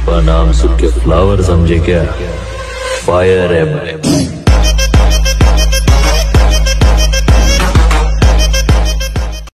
नाम सुख के फ्लावर समझे क्या? फायर है मैं।